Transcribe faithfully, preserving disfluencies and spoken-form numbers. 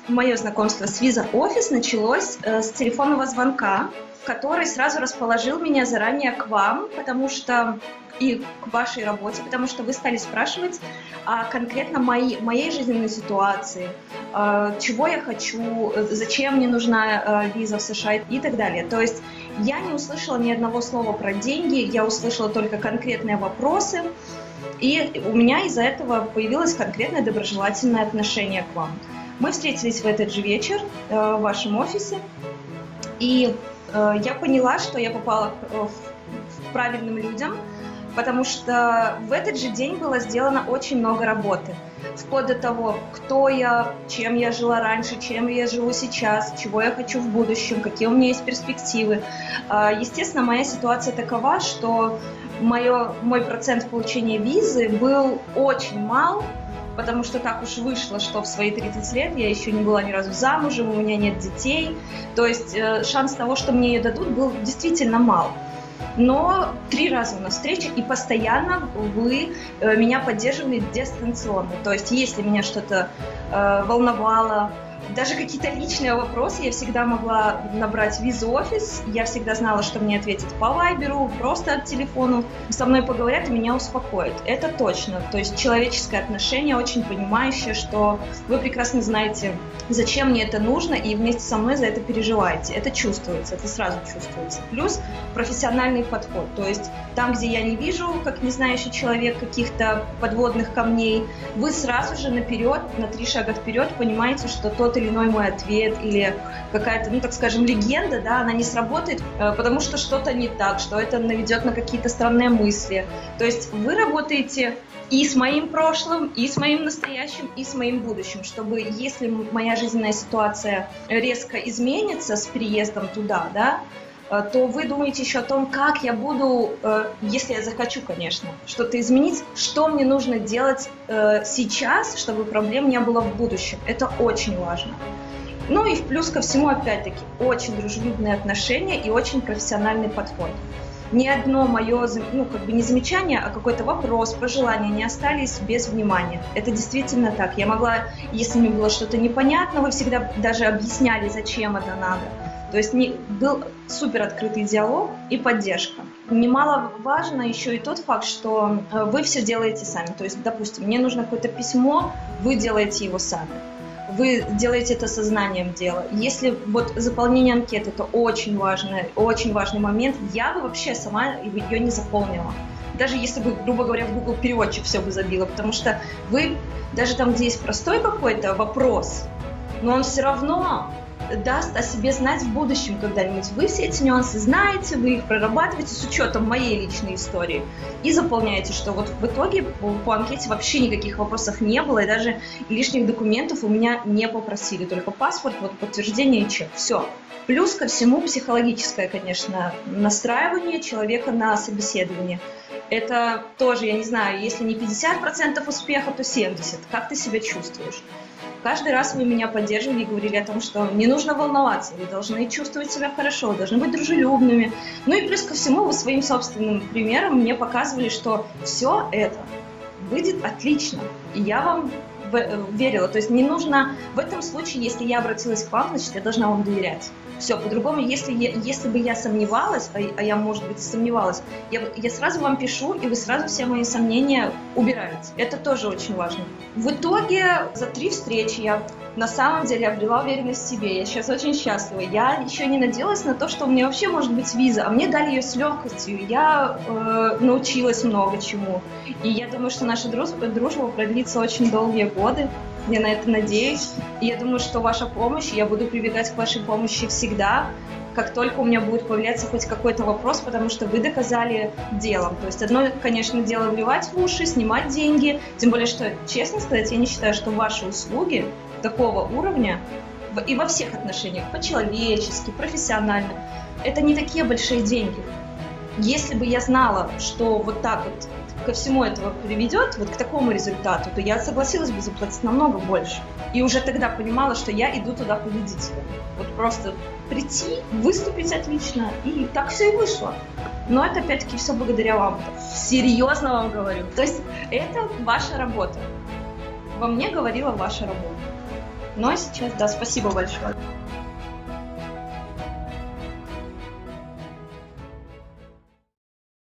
Мое знакомство с Visa Office началось э, с телефонного звонка, который сразу расположил меня заранее к вам, потому что и к вашей работе, потому что вы стали спрашивать а, конкретно мои, моей жизненной ситуации, а, чего я хочу, зачем мне нужна а, виза в США и так далее. То есть я не услышала ни одного слова про деньги, я услышала только конкретные вопросы, и у меня из-за этого появилось конкретное доброжелательное отношение к вам. Мы встретились в этот же вечер э, в вашем офисе, и э, я поняла, что я попала в, в правильным людям, потому что в этот же день было сделано очень много работы. Вплоть до того, кто я, чем я жила раньше, чем я живу сейчас, чего я хочу в будущем, какие у меня есть перспективы. Естественно, моя ситуация такова, что мое, мой процент получения визы был очень мал, потому что так уж вышло, что в свои тридцать лет я еще не была ни разу замужем, у меня нет детей. То есть шанс того, что мне ее дадут, был действительно мал. Но три раза у нас встреча, и постоянно вы э, меня поддерживали дистанционно. То есть, если меня что-то э, волновало, даже какие-то личные вопросы, я всегда могла набрать Visa Office, я всегда знала, что мне ответят по вайберу, просто от телефона, со мной поговорят и меня успокоят. Это точно. То есть человеческое отношение, очень понимающее, что вы прекрасно знаете, зачем мне это нужно, и вместе со мной за это переживаете. Это чувствуется, это сразу чувствуется. Плюс профессиональный подход. То есть там, где я не вижу, как не знающий человек, каких-то подводных камней, вы сразу же наперед, на три шага вперед понимаете, что тот или иной мой ответ или какая-то, ну так скажем, легенда, да, она не сработает, потому что что-то не так, что это наведет на какие-то странные мысли. То есть вы работаете и с моим прошлым, и с моим настоящим, и с моим будущим, чтобы если моя жизненная ситуация резко изменится с приездом туда, да, то вы думаете еще о том, как я буду, если я захочу, конечно, что-то изменить, что мне нужно делать сейчас, чтобы проблем не было в будущем. Это очень важно. Ну и в плюс ко всему, опять-таки, очень дружелюбные отношения и очень профессиональный подход. Ни одно мое, ну, как бы не замечание, а какой-то вопрос, пожелания не остались без внимания. Это действительно так. Я могла, если мне было что-то непонятно, вы всегда даже объясняли, зачем это надо. То есть не, был супер открытый диалог и поддержка. Немаловажно еще и тот факт, что вы все делаете сами. То есть, допустим, мне нужно какое-то письмо, вы делаете его сами. Вы делаете это сознанием дела. Если вот заполнение анкеты, это очень важный, очень важный момент, я бы вообще сама ее не заполнила. Даже если бы, грубо говоря, в Google переводчик все бы забило, потому что вы, даже там, где есть простой какой-то вопрос, но он все равно даст о себе знать в будущем когда-нибудь. Вы все эти нюансы знаете, вы их прорабатываете с учетом моей личной истории и заполняете, что вот в итоге по, по анкете вообще никаких вопросов не было, и даже лишних документов у меня не попросили, только паспорт, вот подтверждение и чек. Все. Плюс ко всему психологическое, конечно, настраивание человека на собеседование. Это тоже, я не знаю, если не пятьдесят процентов успеха, то семьдесят процентов. Как ты себя чувствуешь? Каждый раз вы меня поддерживали и говорили о том, что не нужно волноваться, вы должны чувствовать себя хорошо, вы должны быть дружелюбными. Ну и плюс ко всему вы своим собственным примером мне показывали, что все это выйдет отлично. И я вам верила. То есть не нужно... В этом случае, если я обратилась к вам, значит, я должна вам доверять. Все, по-другому, если, я, если бы я сомневалась, а, а я, может быть, сомневалась, я, я сразу вам пишу, и вы сразу все мои сомнения убираете. Это тоже очень важно. В итоге за три встречи я на самом деле обрела уверенность в себе. Я сейчас очень счастлива. Я еще не надеялась на то, что у меня вообще может быть виза, а мне дали ее с легкостью. Я э, научилась много чему. И я думаю, что наша дружба, дружба продлится очень долгие годы. Я на это надеюсь. И я думаю, что ваша помощь, я буду прибегать к вашей помощи всегда, как только у меня будет появляться хоть какой-то вопрос, потому что вы доказали делом. То есть одно, конечно, дело вливать в уши, снимать деньги. Тем более, что, честно сказать, я не считаю, что ваши услуги такого уровня и во всех отношениях, по-человечески, профессионально, это не такие большие деньги. Если бы я знала, что вот так вот ко всему этого приведет, вот к такому результату, то я согласилась бы заплатить намного больше. И уже тогда понимала, что я иду туда победителем. Вот просто прийти, выступить отлично, и так все и вышло. Но это опять-таки все благодаря вам. Серьезно вам говорю. То есть это ваша работа. Во мне говорила ваша работа. Но сейчас, да, спасибо большое.